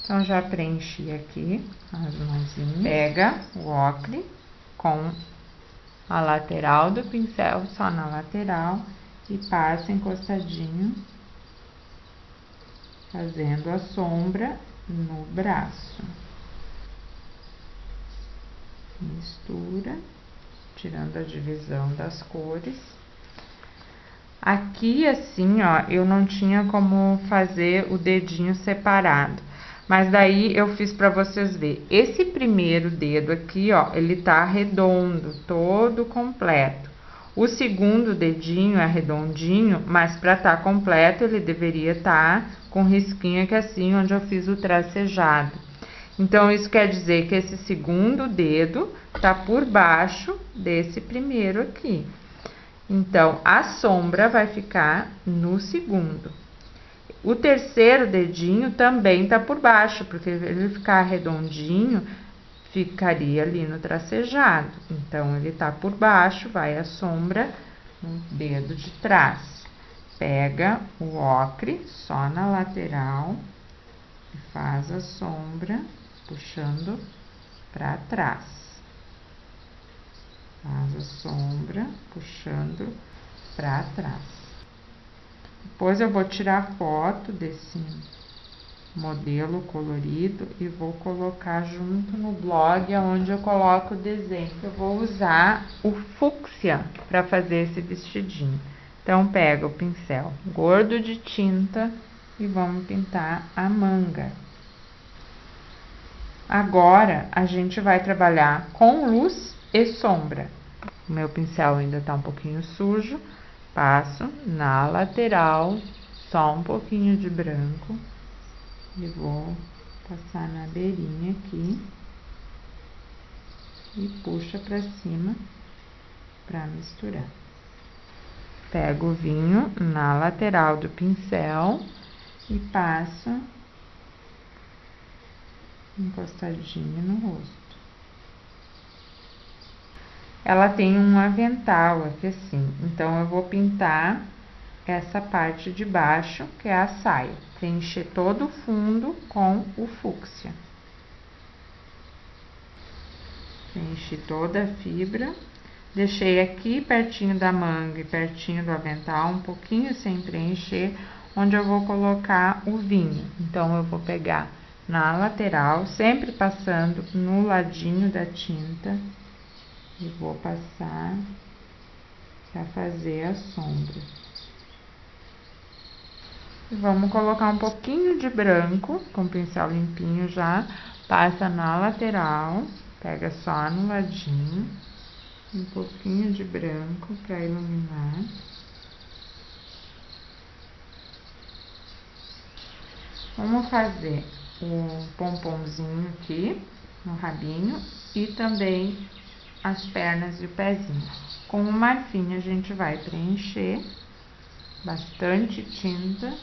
Então, já preenchi aqui as mãozinhas. Pega o ocre com a lateral do pincel, só na lateral, e passa encostadinho, fazendo a sombra no braço. Mistura, tirando a divisão das cores. Aqui, assim, ó, eu não tinha como fazer o dedinho separado, mas daí eu fiz pra vocês verem. Esse primeiro dedo aqui, ó, ele tá redondo, todo completo. O segundo dedinho é redondinho, mas pra tá completo ele deveria tá com risquinho aqui assim, onde eu fiz o tracejado. Então, isso quer dizer que esse segundo dedo tá por baixo desse primeiro aqui. Então, a sombra vai ficar no segundo. O terceiro dedinho também tá por baixo, porque ele ficar redondinho, ficaria ali no tracejado. Então, ele tá por baixo, vai a sombra no dedo de trás. Pega o ocre só na lateral e faz a sombra puxando para trás. Faz a sombra puxando para trás. Depois eu vou tirar foto desse modelo colorido e vou colocar junto no blog onde eu coloco o desenho. Eu vou usar o fúcsia para fazer esse vestidinho. Então, pega o pincel gordo de tinta e vamos pintar a manga. Agora, a gente vai trabalhar com luz e sombra. O meu pincel ainda tá um pouquinho sujo, passo na lateral só um pouquinho de branco e vou passar na beirinha aqui e puxa pra cima pra misturar. Pego o vinho na lateral do pincel e passo encostadinho no rosto. Ela tem um avental aqui assim, então eu vou pintar essa parte de baixo, que é a saia, preencher todo o fundo com o fúcsia. Preenchi toda a fibra, deixei aqui pertinho da manga e pertinho do avental, um pouquinho sem preencher, onde eu vou colocar o vinho. Então, eu vou pegar na lateral, sempre passando no ladinho da tinta, e vou passar para fazer a sombra. E vamos colocar um pouquinho de branco, com o pincel limpinho já, passa na lateral, pega só no ladinho, um pouquinho de branco para iluminar. Vamos fazer o pomponzinho aqui no rabinho e também as pernas e o pezinho. Com o marfim a gente vai preencher bastante tinta.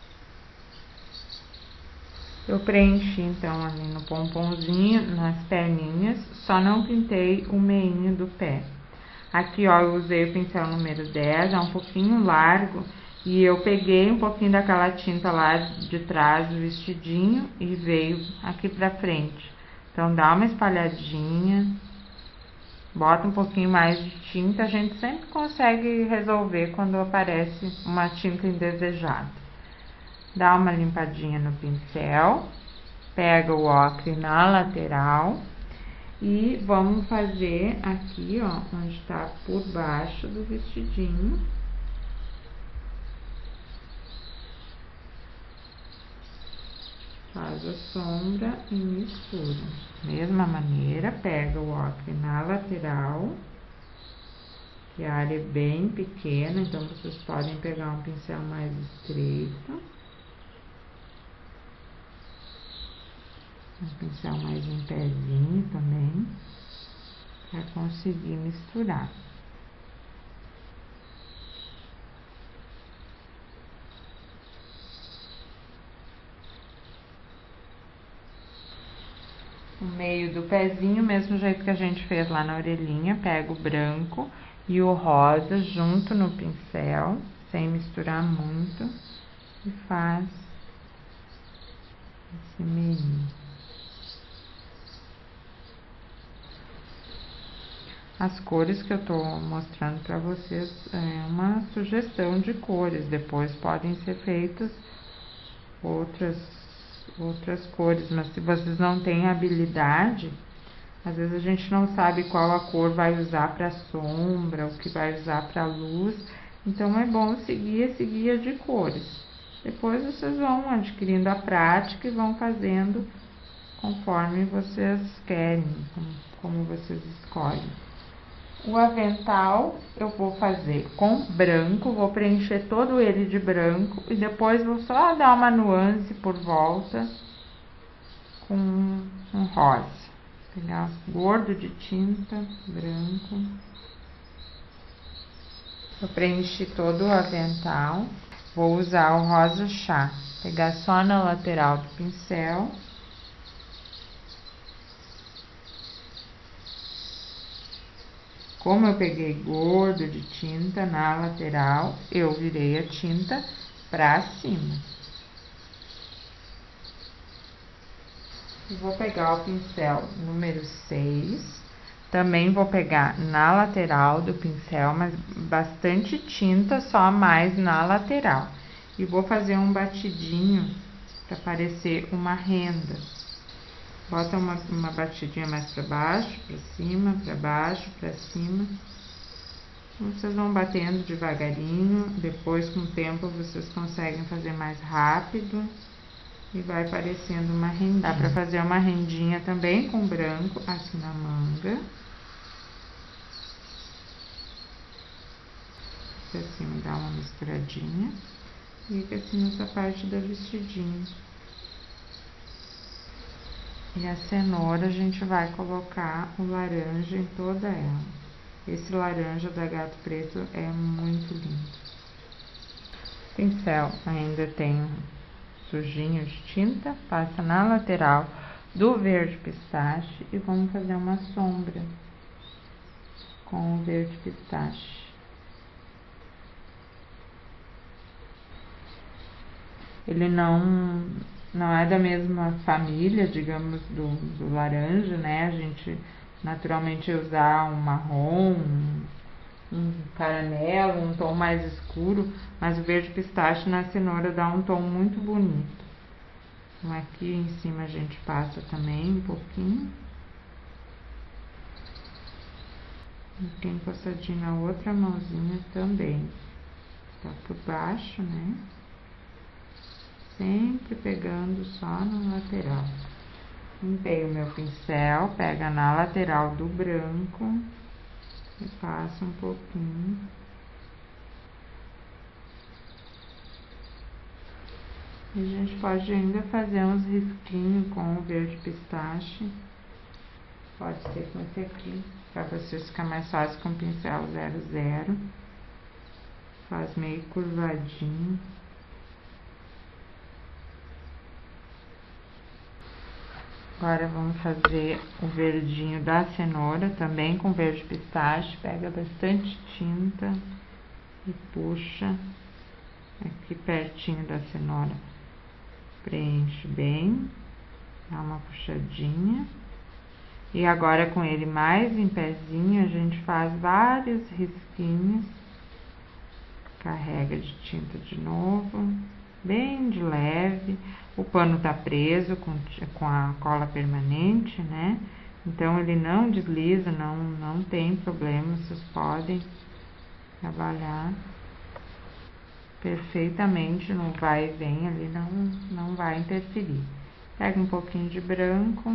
Eu preenchi então ali no pomponzinho, nas perninhas, só não pintei o meinho do pé. Aqui ó, eu usei o pincel número 10, é um pouquinho largo, e eu peguei um pouquinho daquela tinta lá de trás do vestidinho e veio aqui pra frente. Então dá uma espalhadinha, bota um pouquinho mais de tinta, a gente sempre consegue resolver quando aparece uma tinta indesejada. Dá uma limpadinha no pincel, pega o ocre na lateral e vamos fazer aqui, ó, onde tá por baixo do vestidinho. Faz a sombra e mistura. Mesma maneira, pega o ocre na lateral, que a área é bem pequena, então vocês podem pegar um pincel mais estreito. Um pincel mais em pezinho também, para conseguir misturar. O meio do pezinho, mesmo jeito que a gente fez lá na orelhinha, pega o branco e o rosa junto no pincel, sem misturar muito, e faz esse meio. As cores que eu tô mostrando para vocês é uma sugestão de cores, depois podem ser feitas outras cores, mas se vocês não têm habilidade, às vezes a gente não sabe qual a cor vai usar para sombra, o que vai usar para luz, então é bom seguir esse guia de cores. Depois vocês vão adquirindo a prática e vão fazendo conforme vocês querem, como vocês escolhem. O avental eu vou fazer com branco, vou preencher todo ele de branco e depois vou só dar uma nuance por volta com um rosa. Pegar gordo de tinta, branco. Eu preenchi todo o avental, vou usar o rosa chá. Pegar só na lateral do pincel. Como eu peguei gordo de tinta na lateral, eu virei a tinta pra cima. E vou pegar o pincel número 6. Também vou pegar na lateral do pincel, mas bastante tinta, só mais na lateral. E vou fazer um batidinho para parecer uma renda. Bota uma batidinha mais para baixo, para cima, para baixo, para cima. Vocês vão batendo devagarinho, depois com o tempo vocês conseguem fazer mais rápido e vai parecendo uma rendinha. Dá para fazer uma rendinha também com branco aqui na manga. Aqui assim dá uma misturadinha e fica assim nessa parte do vestidinho. E a cenoura a gente vai colocar o laranja em toda ela. Esse laranja da Gato Preto é muito lindo. O pincel ainda tem sujinho de tinta, passa na lateral do verde pistache e vamos fazer uma sombra com o verde pistache. Ele não é da mesma família, digamos, do laranja, né? A gente naturalmente usar um marrom, um caramelo, um tom mais escuro, mas o verde pistache na cenoura dá um tom muito bonito. Então aqui em cima a gente passa também um pouquinho. E tem encostadinho na outra mãozinha também. Tá por baixo, né? Sempre pegando só no lateral. Limpei o meu pincel, pega na lateral do branco e passa um pouquinho. E a gente pode ainda fazer uns risquinhos com o verde pistache. Pode ser com esse aqui, para vocês ficar mais fácil com o pincel 00. Faz meio curvadinho. Agora vamos fazer o verdinho da cenoura, também com verde pistache. Pega bastante tinta e puxa aqui pertinho da cenoura. Preenche bem, dá uma puxadinha. E agora com ele mais em pezinho, a gente faz vários risquinhos. Carrega de tinta de novo, bem de leve. O pano tá preso com a cola permanente, né? Então ele não desliza, não tem problema, vocês podem trabalhar perfeitamente no vai e vem ali, não vai interferir. Pega um pouquinho de branco,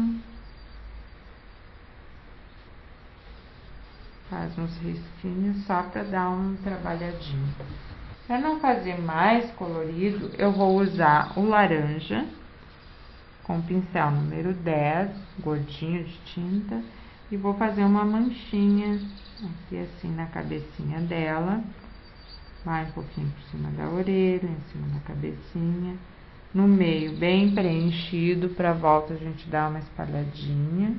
faz uns risquinhos só para dar um trabalhadinho. Para não fazer mais colorido, eu vou usar o laranja com o pincel número 10, gordinho de tinta, e vou fazer uma manchinha aqui assim na cabecinha dela. Vai um pouquinho por cima da orelha, em cima da cabecinha, no meio bem preenchido, para volta a gente dar uma espalhadinha.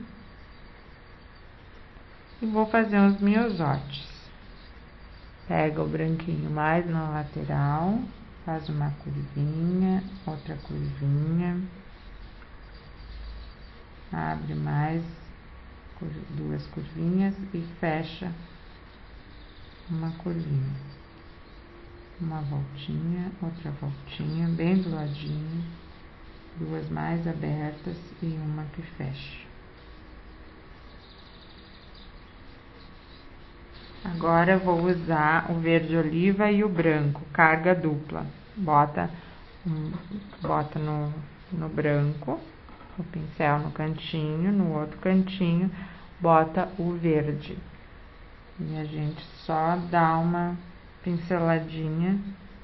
E vou fazer uns miosotes. Pega o branquinho mais na lateral, faz uma curvinha, outra curvinha. abre mais 2 curvinhas e fecha uma curvinha, uma voltinha, outra voltinha, bem do ladinho, 2 mais abertas e uma que fecha. Agora eu vou usar o verde oliva e o branco, carga dupla. Bota no branco, o pincel no cantinho, no outro cantinho, bota o verde. E a gente só dá uma pinceladinha.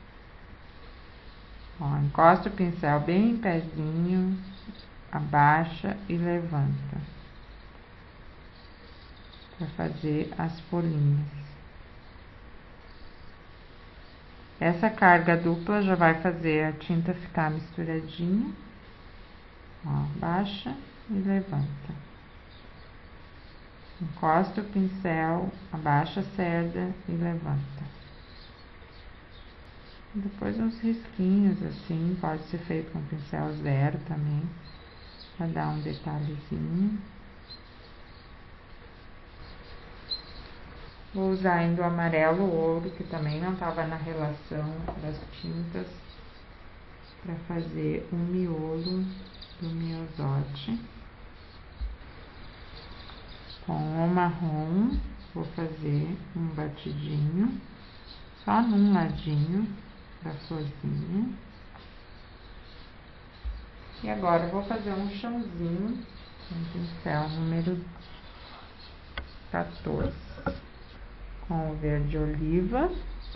Ó, encosta o pincel bem em pezinho, abaixa e levanta. Para fazer as folhinhas. Essa carga dupla já vai fazer a tinta ficar misturadinha. Ó, baixa e levanta. Encosta o pincel, abaixa a cerda e levanta. Depois uns risquinhos assim, pode ser feito com pincel 0 também, para dar um detalhezinho. Vou usar ainda o amarelo ouro, que também não estava na relação das tintas, para fazer o miolo do miosote. Com o marrom, vou fazer um batidinho, só num ladinho da florzinha. E agora eu vou fazer um chãozinho com pincel número 14. Com o verde oliva,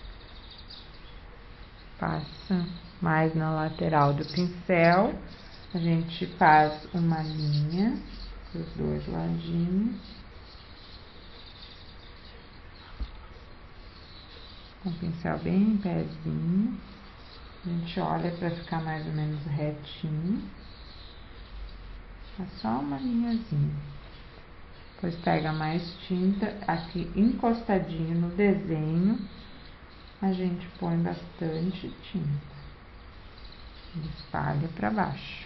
passa mais na lateral do pincel, a gente faz uma linha dos 2 ladinhos, com o pincel bem em pezinho, a gente olha para ficar mais ou menos retinho, é só uma linhazinha. Depois pega mais tinta, aqui encostadinho no desenho, a gente põe bastante tinta, e espalha para baixo.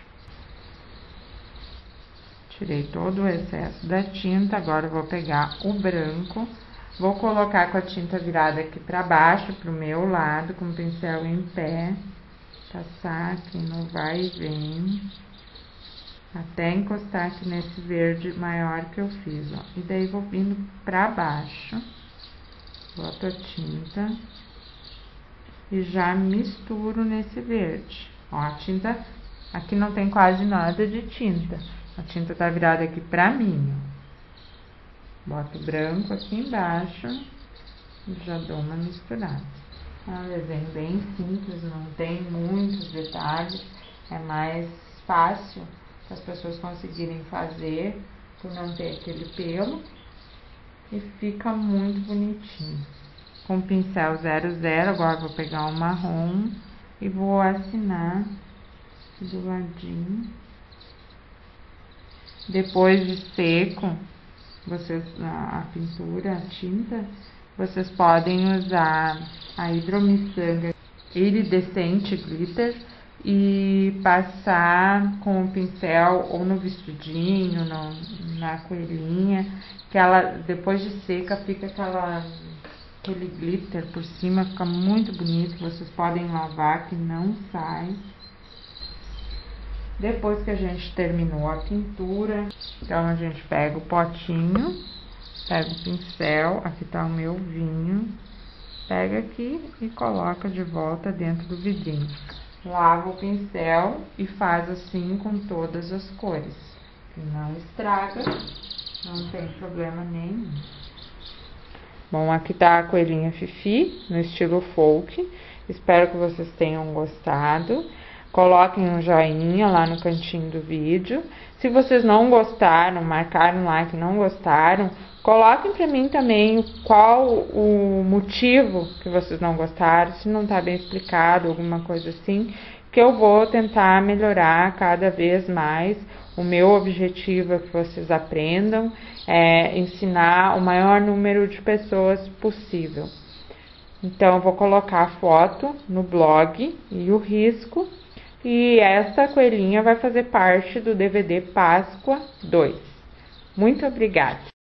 Tirei todo o excesso da tinta, agora eu vou pegar o branco, vou colocar com a tinta virada aqui para baixo, pro meu lado, com o pincel em pé, passar aqui no vai e vem, até encostar aqui nesse verde maior que eu fiz, ó. E daí vou vindo pra baixo, boto a tinta e já misturo nesse verde. Ó, a tinta, aqui não tem quase nada de tinta, a tinta tá virada aqui pra mim, ó. Boto o branco aqui embaixo e já dou uma misturada. É um desenho bem simples, não tem muitos detalhes, é mais fácil para as pessoas conseguirem fazer, por não ter aquele pelo, e fica muito bonitinho. Com o pincel 00, agora vou pegar o marrom e vou assinar do ladinho. Depois de seco, a pintura, a tinta, vocês podem usar a hidromiçanga iridescente glitter e passar com o pincel ou no vestidinho, na coelhinha, que ela, depois de seca, fica aquele glitter por cima, fica muito bonito. Vocês podem lavar que não sai. Depois que a gente terminou a pintura, então a gente pega o potinho, pega o pincel, aqui tá o meu vinho, pega aqui e coloca de volta dentro do vidrinho. Lava o pincel e faz assim com todas as cores. Não estraga, não tem problema nenhum. Bom, aqui tá a coelhinha Fifi, no estilo folk. Espero que vocês tenham gostado. Coloquem um joinha lá no cantinho do vídeo. Se vocês não gostaram, marcaram lá que não gostaram, coloquem pra mim também qual o motivo que vocês não gostaram, se não tá bem explicado, alguma coisa assim, que eu vou tentar melhorar cada vez mais. O meu objetivo é que vocês aprendam, ensinar o maior número de pessoas possível. Então, eu vou colocar a foto no blog e o risco E esta coelhinha vai fazer parte do DVD Páscoa 2. Muito obrigada!